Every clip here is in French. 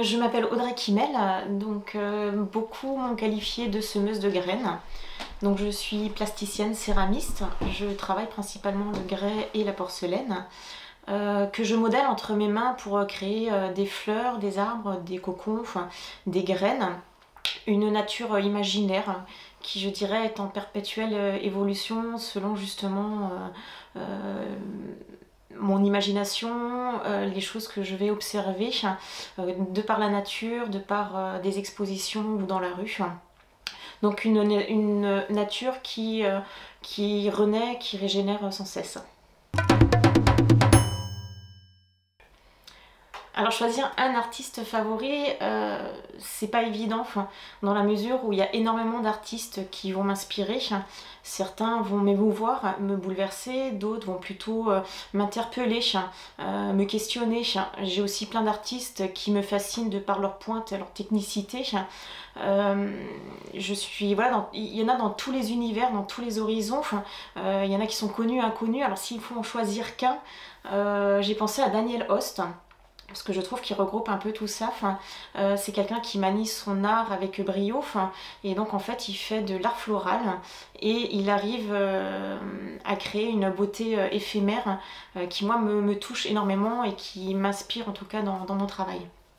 Je m'appelle Audrey Kimel, donc beaucoup m'ont qualifiée de semeuse de graines. Donc je suis plasticienne céramiste, je travaille principalement le grès et la porcelaine, que je modèle entre mes mains pour créer des fleurs, des arbres, des cocons, enfin, des graines, une nature imaginaire qui je dirais est en perpétuelle évolution selon justement mon imagination, les choses que je vais observer de par la nature, de par des expositions ou dans la rue. Donc une nature qui renaît, qui régénère sans cesse. Alors choisir un artiste favori, c'est pas évident, enfin, dans la mesure où il y a énormément d'artistes qui vont m'inspirer. Certains vont m'émouvoir, me bouleverser, d'autres vont plutôt m'interpeller, me questionner. J'ai aussi plein d'artistes qui me fascinent de par leur pointe et leur technicité. Voilà, il y en a dans tous les univers, dans tous les horizons. Il y en a qui sont connus, inconnus. Alors s'il faut en choisir qu'un, j'ai pensé à Daniel Host, parce que je trouve qu'il regroupe un peu tout ça. C'est quelqu'un qui manie son art avec brio, et donc en fait il fait de l'art floral et il arrive à créer une beauté éphémère qui moi me touche énormément et qui m'inspire en tout cas dans mon travail.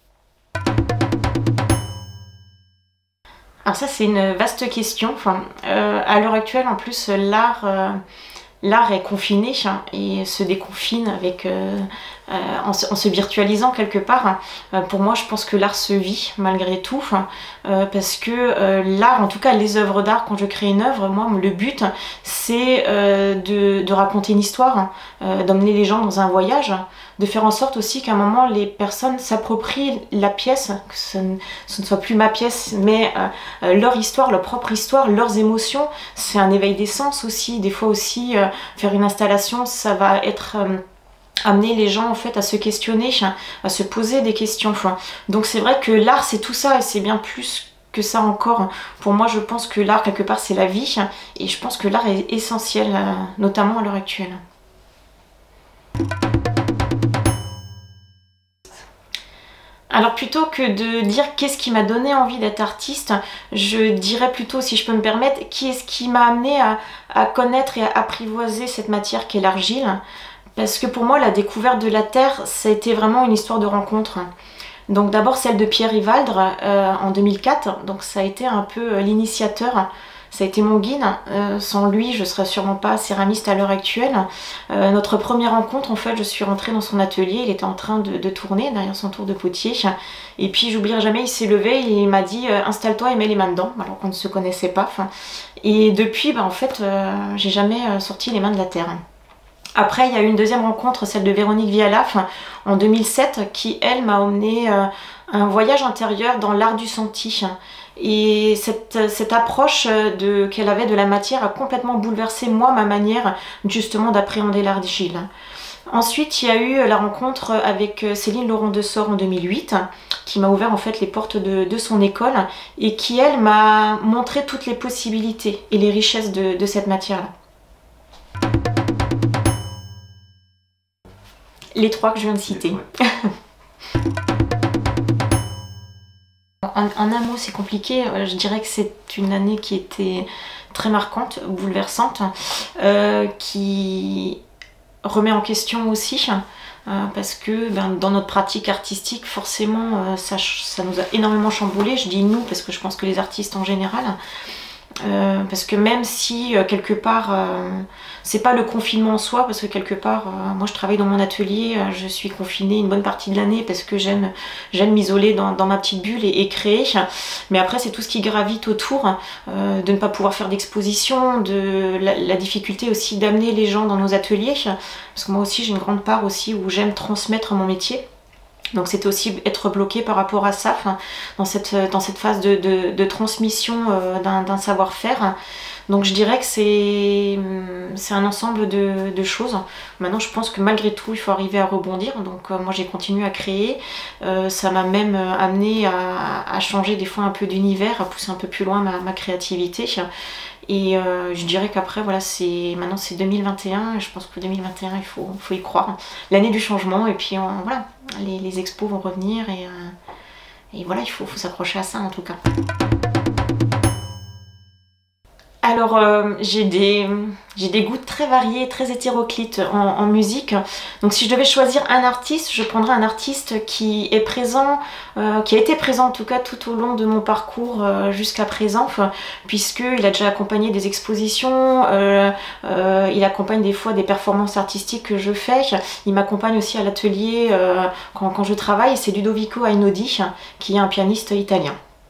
Alors ça c'est une vaste question. À l'heure actuelle en plus l'art est confiné et se déconfine avec, en se virtualisant quelque part. Pour moi, je pense que l'art se vit malgré tout, parce que l'art, en tout cas les œuvres d'art, quand je crée une œuvre, moi le but c'est de raconter une histoire, d'emmener les gens dans un voyage, de faire en sorte aussi qu'à un moment les personnes s'approprient la pièce, que ce ne soit plus ma pièce mais leur histoire, leur propre histoire, leurs émotions. C'est un éveil des sens aussi, des fois aussi faire une installation ça va être amener les gens en fait à se questionner, à se poser des questions. Donc c'est vrai que l'art c'est tout ça et c'est bien plus que ça encore. Pour moi je pense que l'art quelque part c'est la vie et je pense que l'art est essentiel, notamment à l'heure actuelle. Alors plutôt que de dire qu'est-ce qui m'a donné envie d'être artiste, je dirais plutôt, si je peux me permettre, qui est-ce qui m'a amené à connaître et à apprivoiser cette matière qu'est l'argile. Parce que pour moi la découverte de la terre ça a été vraiment une histoire de rencontre. Donc d'abord celle de Pierre Rivaldre en 2004, donc ça a été un peu l'initiateur. Ça a été mon guide, sans lui je ne serais sûrement pas céramiste à l'heure actuelle. Notre première rencontre en fait, je suis rentrée dans son atelier, il était en train de tourner derrière son tour de potier. Et puis j'oublierai jamais, il s'est levé et il m'a dit installe-toi et mets les mains dedans, alors qu'on ne se connaissait pas. Et depuis en fait j'ai jamais sorti les mains de la terre. Après, il y a eu une deuxième rencontre, celle de Véronique Vialaf, en 2007, qui, elle, m'a emmené un voyage intérieur dans l'art du senti. Et cette approche qu'elle avait de la matière a complètement bouleversé, moi, ma manière, justement, d'appréhender l'argile. Ensuite, il y a eu la rencontre avec Céline Laurent Dessort en 2008, qui m'a ouvert en fait les portes de son école et qui, elle, m'a montré toutes les possibilités et les richesses de cette matière-là. Les trois que je viens de citer. En un mot, c'est compliqué. Je dirais que c'est une année qui était très marquante, bouleversante, qui remet en question aussi, parce que dans notre pratique artistique, forcément, ça nous a énormément chamboulé. Je dis nous, parce que je pense que les artistes en général, parce que même si quelque part c'est pas le confinement en soi, parce que quelque part moi je travaille dans mon atelier, je suis confinée une bonne partie de l'année parce que j'aime m'isoler dans ma petite bulle et créer, mais après c'est tout ce qui gravite autour, de ne pas pouvoir faire d'exposition, de la difficulté aussi d'amener les gens dans nos ateliers, parce que moi aussi j'ai une grande part aussi où j'aime transmettre mon métier. Donc c'était aussi être bloqué par rapport à ça, dans cette phase de transmission d'un savoir-faire. Donc je dirais que c'est un ensemble de choses. Maintenant je pense que malgré tout il faut arriver à rebondir. Donc moi j'ai continué à créer. Ça m'a même amené à changer des fois un peu d'univers, à pousser un peu plus loin ma créativité. Et je dirais qu'après voilà, maintenant c'est 2021, et je pense que 2021 il faut y croire. L'année du changement, et puis voilà, les expos vont revenir voilà, il faut s'accrocher à ça en tout cas. Alors j'ai des goûts très variés, très hétéroclites en musique. Donc si je devais choisir un artiste, je prendrais un artiste qui est présent, qui a été présent en tout cas tout au long de mon parcours jusqu'à présent, puisqu'il a déjà accompagné des expositions, il accompagne des fois des performances artistiques que je fais, il m'accompagne aussi à l'atelier quand je travaille, c'est Ludovico Einaudi, qui est un pianiste italien.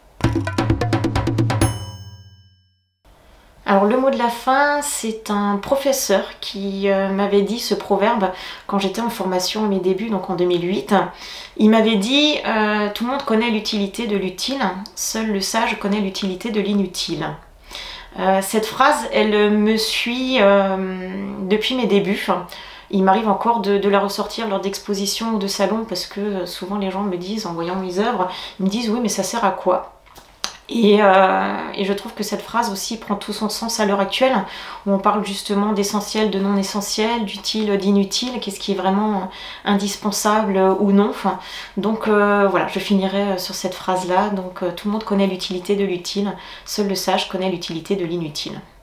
Alors le mot de la fin, c'est un professeur qui m'avait dit ce proverbe quand j'étais en formation à mes débuts, donc en 2008. Il m'avait dit tout le monde connaît l'utilité de l'utile, seul le sage connaît l'utilité de l'inutile. Cette phrase, elle me suit depuis mes débuts. Il m'arrive encore de la ressortir lors d'expositions ou de salons parce que souvent les gens me disent, en voyant mes œuvres, ils me disent oui mais ça sert à quoi ? Et je trouve que cette phrase aussi prend tout son sens à l'heure actuelle, où on parle justement d'essentiel, de non essentiel, d'utile, d'inutile, qu'est-ce qui est vraiment indispensable ou non. Donc voilà, je finirai sur cette phrase-là. Donc tout le monde connaît l'utilité de l'utile, seul le sage connaît l'utilité de l'inutile.